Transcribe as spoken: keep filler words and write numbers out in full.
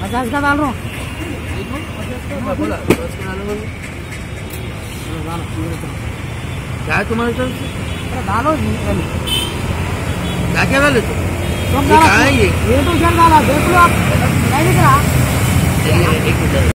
पचास का डाल रहा हूँ। बोला क्या है तुम्हारे तरफ से? डालो क्या क्या डाले तुम? तुम ये कहाँ है ये? ये तो डाला देख लो आप, नहीं दिख रहा। चलिए एक मिनट।